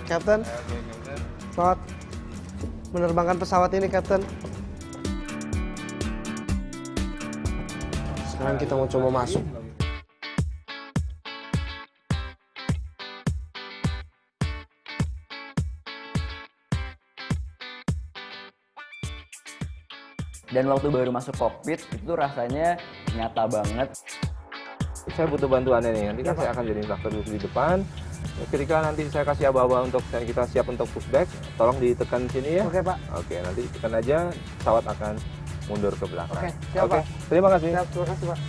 Captain. Selamat menerbangkan pesawat ini, Captain. Sekarang kita mau coba masuk. Dan waktu baru masuk kokpit itu rasanya nyata banget. Saya butuh bantuannya nih, nanti kan saya akan jadi instruktur di depan. Ketika nanti saya kasih aba-aba untuk kita siap untuk pushback, tolong ditekan sini ya. Oke, Pak. Oke, nanti tekan aja, pesawat akan mundur ke belakang. Oke, siap, Pak. Terima kasih. Siap, terima kasih, Pak.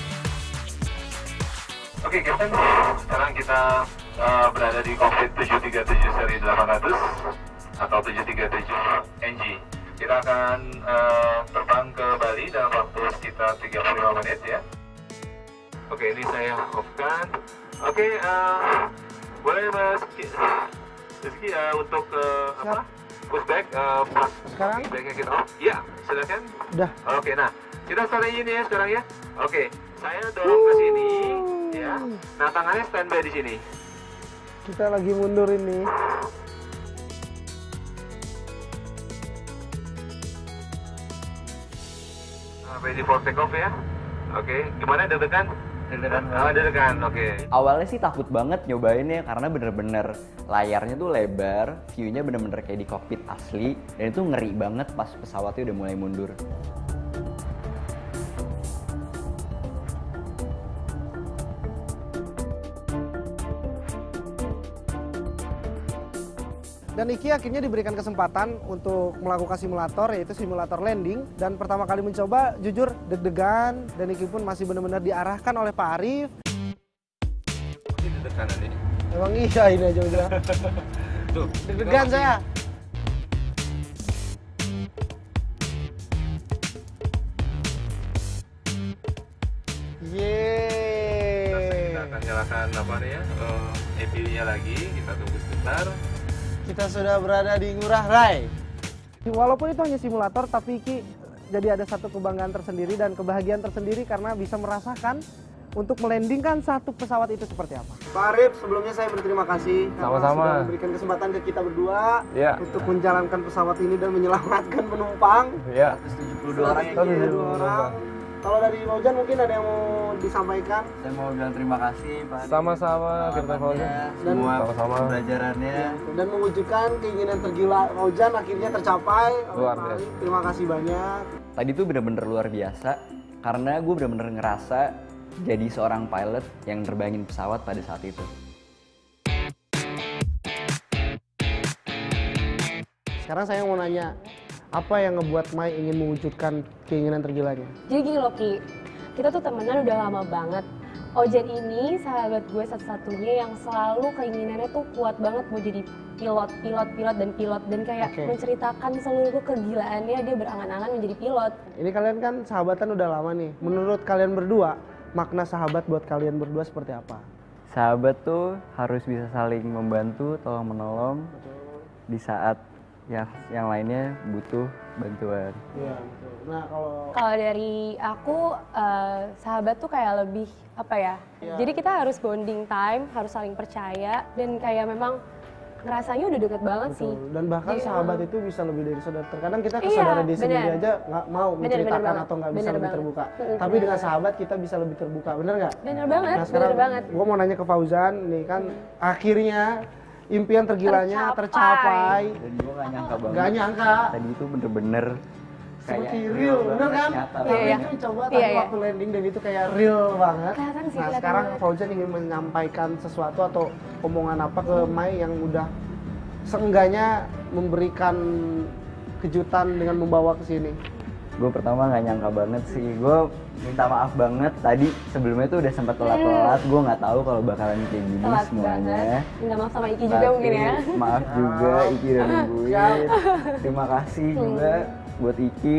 Oke, Captain. Sekarang kita berada di kokpit 737 seri 800 atau 737 NG. Kita akan terbang ke Bali dalam waktu sekitar 35 menit ya. Oke, ini saya off-kan. Oke, boleh Mas Rizky untuk apa? Pushback, Sekarang? pushbacknya kita off. Iya, silakan. Udah. Oke, nah kita start ini ya sekarang ya. Oke, saya dorong ke sini ya. Nah, tangannya standby di sini. Kita lagi mundur ini. Ready for take off ya. Oke, gimana deg-degan? Deg-degan, oke. Awalnya sih takut banget nyobainnya karena bener-bener layarnya tuh lebar, view-nya bener-bener kayak di kokpit asli, dan itu ngeri banget pas pesawatnya udah mulai mundur. Dan Iki akhirnya diberikan kesempatan untuk melakukan simulator, yaitu simulator landing. Dan pertama kali mencoba, jujur deg-degan, dan Iki pun masih benar-benar diarahkan oleh Pak Arif. Ini ditekan nanti. Emang iya ini aja udah. Tuh, Deg-degan saya. Yeay. Kita akan nyalakan apa nih ya? APU-nya lagi, kita tunggu sebentar. Kita sudah berada di Ngurah Rai. Walaupun itu hanya simulator, tapi Iki jadi ada satu kebanggaan tersendiri dan kebahagiaan tersendiri karena bisa merasakan untuk melandingkan satu pesawat itu seperti apa. Pak Arif, sebelumnya saya berterima kasih karena Sama-sama. sudah memberikan kesempatan ke kita berdua Ya. untuk menjalankan pesawat ini dan menyelamatkan penumpang. Ya. 72 orang. 72 orang. Kalau dari Fauzan mungkin ada yang mau disampaikan? Saya mau bilang terima kasih Pak. Sama-sama, Captain Fauzan. Semua Sama-sama. pembelajarannya. Dan mewujudkan keinginan tergila Fauzan akhirnya tercapai. Luar Pak biasa. Arif, terima kasih banyak. Tadi tuh bener-bener luar biasa karena gue bener-bener ngerasa jadi seorang pilot yang nerbangin pesawat pada saat itu. Sekarang saya mau nanya, apa yang ngebuat Mai ingin mewujudkan keinginan tergilanya? Jadi gini loh Ki, kita tuh temenan udah lama banget. Ojan ini sahabat gue satu-satunya yang selalu keinginannya tuh kuat banget mau jadi pilot dan kayak Oke. menceritakan seluruh kegilaannya dia berangan-angan menjadi pilot. Ini kalian kan sahabatan udah lama nih. Menurut kalian berdua, makna sahabat buat kalian berdua seperti apa? Sahabat tuh harus bisa saling membantu, tolong menolong di saat ya yang lainnya butuh bantuan. Iya, betul. Nah, Kalau dari aku, sahabat tuh kayak lebih apa ya? Iya. Jadi kita harus bonding time, harus saling percaya dan kayak memang ngerasanya udah deket banget sih. betul. Dan bahkan Jadi, sahabat itu bisa lebih dari saudara. Terkadang kita ke Iya, saudara diri sendiri benar. aja nggak mau Benar, menceritakan benar atau nggak bisa banget. lebih Benar terbuka. banget. Tapi dengan sahabat kita bisa lebih terbuka, bener nggak? Bener banget, Nah, sekarang bener banget. gue mau nanya ke Fauzan, nih kan akhirnya impian tergilanya tercapai. Dan gue gak nyangka banget. Gak nyangka. Tadi itu bener-bener Seperti kayak real, bener kan? nyata Tapi Iya, iya. itu coba Iya, tadi iya. waktu landing dan itu kayak real banget. Kelihatan sih, Nah kelihatan sekarang banget. Fauzan ingin menyampaikan sesuatu atau omongan apa ke Mai yang udah seenggaknya memberikan kejutan dengan membawa ke sini. Gue pertama nggak nyangka banget sih. Gue minta maaf banget tadi sebelumnya tuh udah sempat telat-telat. Gue nggak tahu kalau bakalan kayak gini Telat semuanya. banget. Minta maaf sama Iki juga Tapi mungkin ya. Maaf juga Iki udah nungguin. Terima kasih juga buat Iki,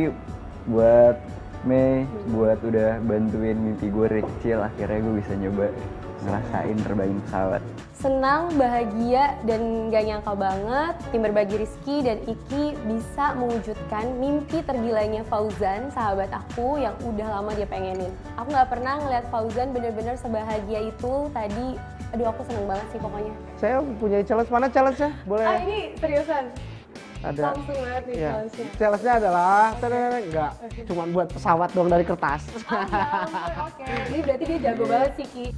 buat Mei, buat udah bantuin mimpi gue dari kecil. Akhirnya gue bisa nyoba ngerasain terbangin pesawat. Senang, bahagia, dan gak nyangka banget tim Berbagi Rizky dan Iki bisa mewujudkan mimpi tergilanya Fauzan, sahabat aku yang udah lama dia pengenin. Aku gak pernah ngeliat Fauzan bener-bener sebahagia itu tadi. Aduh, aku seneng banget sih pokoknya. Saya punya challenge, mana challenge-nya? Boleh? Ini seriusan? Ada. Langsung banget nih Ya. challenge-nya. Challenge-nya adalah, enggak, cuma buat pesawat doang dari kertas. Ya ampun, oke. Ini berarti dia jago banget sih, Ki.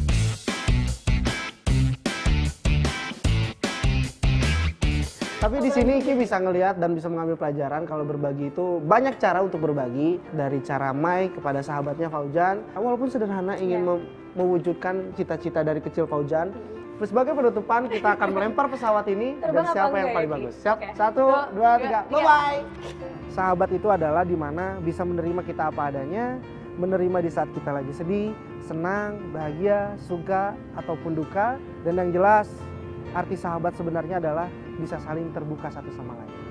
Tapi di sini Ki bisa ngelihat dan bisa mengambil pelajaran kalau berbagi itu banyak cara untuk berbagi, dari cara Mai kepada sahabatnya Fauzan. Walaupun sederhana ingin mewujudkan cita-cita dari kecil Fauzan. Terus sebagai penutupan kita akan melempar pesawat ini dan Terbang siapa apa yang enggak paling ya, Ki? bagus. Siap? Oke. 1, 2, 3. Tiga. Bye-bye. Sahabat itu adalah dimana bisa menerima kita apa adanya, menerima di saat kita lagi sedih, senang, bahagia, suka, ataupun duka. Dan yang jelas, arti sahabat sebenarnya adalah bisa saling terbuka satu sama lain.